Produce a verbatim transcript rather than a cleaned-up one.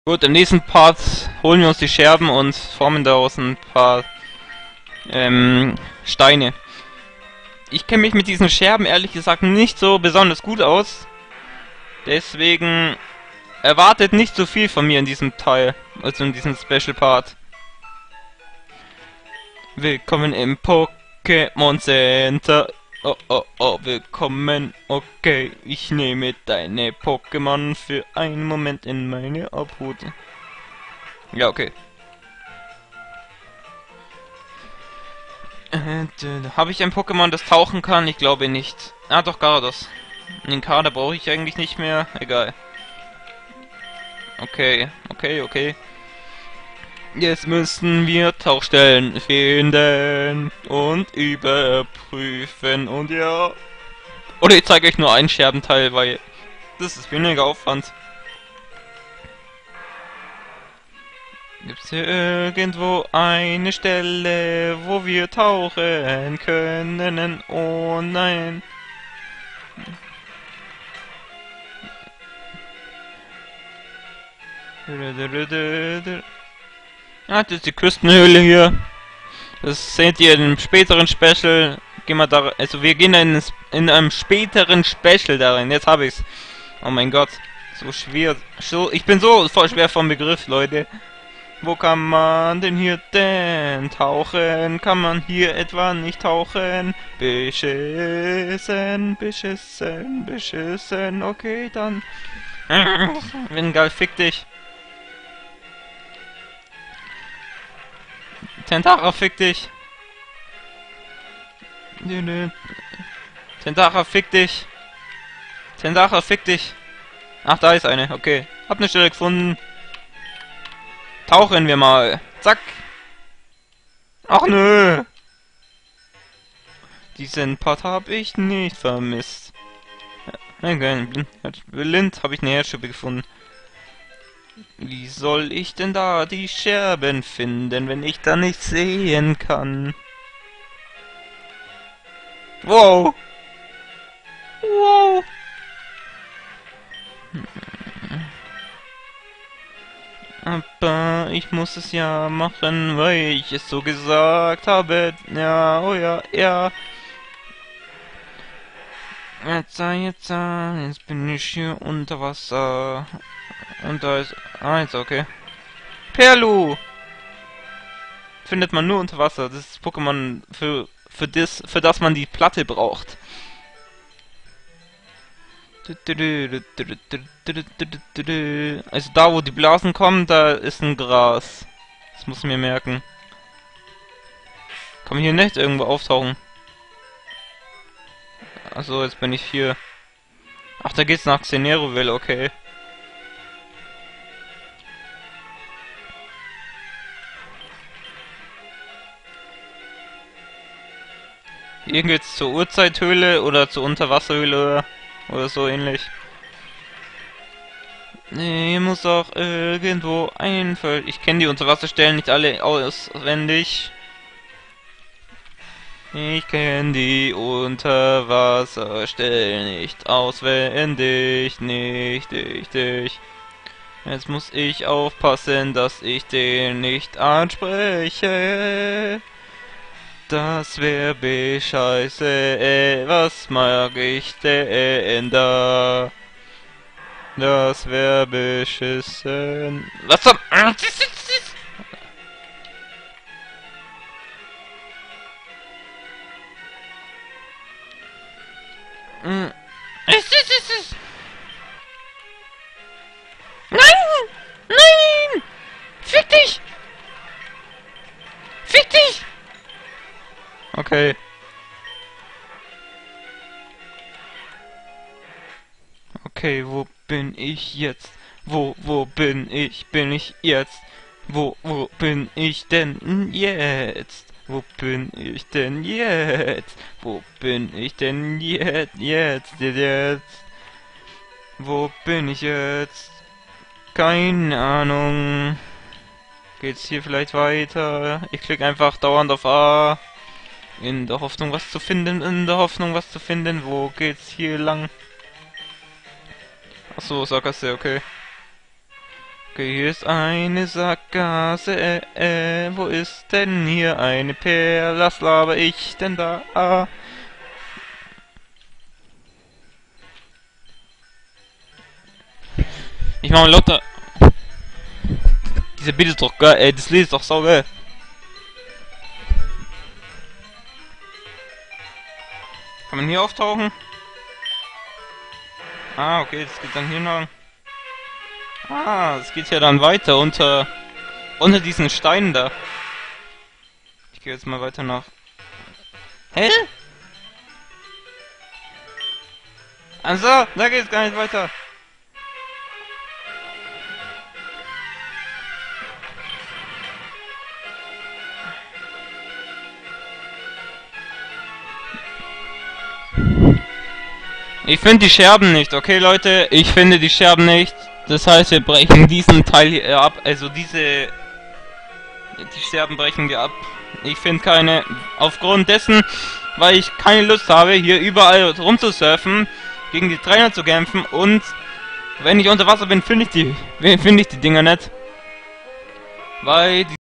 Gut, im nächsten Part holen wir uns die Scherben und formen daraus ein paar ähm, Steine. Ich kenne mich mit diesen Scherben ehrlich gesagt nicht so besonders gut aus. Deswegen erwartet nicht so viel von mir in diesem Teil, also in diesem Special Part. Willkommen im Pokémon Center. Oh, oh, oh, willkommen. Okay, ich nehme deine Pokémon für einen Moment in meine Obhut. Ja, okay. Äh, habe ich ein Pokémon, das tauchen kann? Ich glaube nicht. Ah, doch, Gyarados. Den Kader brauche ich eigentlich nicht mehr. Egal. Okay, okay, okay. Jetzt müssen wir Tauchstellen finden und überprüfen und ja. Oder ich zeige euch nur einen Scherbenteil, weil das ist weniger Aufwand. Gibt es hier irgendwo eine Stelle, wo wir tauchen können? Oh nein. Ah, das ist die Küstenhöhle hier. Das seht ihr in einem späteren Special. Gehen wir da, also wir gehen in, in einem späteren Special da rein. Jetzt habe ich's. Oh mein Gott, so schwer. So, ich bin so voll schwer vom Begriff, Leute. Wo kann man denn hier denn tauchen? Kann man hier etwa nicht tauchen? Beschissen, beschissen, beschissen. Okay, dann. Wingal, fick dich. Tentara, fick dich. Tentara, fick dich. Tentara, fick dich. Ach, da ist eine. Okay. Hab eine Stelle gefunden. Tauchen wir mal. Zack. Ach nö. Diesen Part habe ich nicht vermisst. Okay, blind habe ich eine Herzschippe gefunden. Wie soll ich denn da die Scherben finden, wenn ich da nicht sehen kann? Wow! Wow! Aber ich muss es ja machen, weil ich es so gesagt habe. Ja, oh ja, ja. Jetzt, jetzt, jetzt bin ich hier unter Wasser. Und da ist... Ah, jetzt okay. Perlu! Findet man nur unter Wasser. Das ist Pokémon für, für, das, für das man die Platte braucht. Also da, wo die Blasen kommen, da ist ein Gras. Das muss ich mir merken. Kann man hier nicht irgendwo auftauchen? Achso, jetzt bin ich hier. Ach, da geht's nach Xeneroville, okay. Hier geht's zur Urzeithöhle oder zur Unterwasserhöhle oder so ähnlich. Nee, muss auch irgendwo einfallen. Ich kenne die Unterwasserstellen nicht alle auswendig. Ich kenne die Unterwasserstellen nicht auswendig, nicht richtig. Jetzt muss ich aufpassen, dass ich den nicht anspreche. Das wär bescheiße, äh, was mag ich denn da? Das wär beschissen. Was zum... Nein! Nein! Fick dich! Fick dich! Okay. Okay, wo bin ich jetzt? Wo, wo bin ich? Bin ich jetzt? Wo, wo bin ich denn jetzt? Wo bin ich denn jetzt? Wo bin ich denn jetzt? Jetzt, jetzt, jetzt. Wo bin ich jetzt? Keine Ahnung. Geht's hier vielleicht weiter? Ich klicke einfach dauernd auf A. In der Hoffnung, was zu finden, in der Hoffnung, was zu finden. Wo geht's hier lang? Achso, Sackgasse, okay. Okay, hier ist eine Sackgasse, äh, äh, wo ist denn hier eine Perle? Was laber ich denn da? Ah. Ich mach mal lauter. Diese Beat ist doch geil, ey, das Lied ist doch saugeil. Kann man hier auftauchen? Ah, okay, das geht dann hier lang. Ah, es geht ja dann weiter unter unter diesen Steinen da. Ich gehe jetzt mal weiter nach. Hä? Also, da geht's gar nicht weiter. Ich finde die Scherben nicht, okay Leute? Ich finde die Scherben nicht. Das heißt, wir brechen diesen Teil hier ab. Also diese... Die Scherben brechen wir ab. Ich finde keine... Aufgrund dessen, weil ich keine Lust habe, hier überall rumzusurfen, gegen die Trainer zu kämpfen und... Wenn ich unter Wasser bin, finde ich die... Finde ich die Dinger nicht. Weil... Die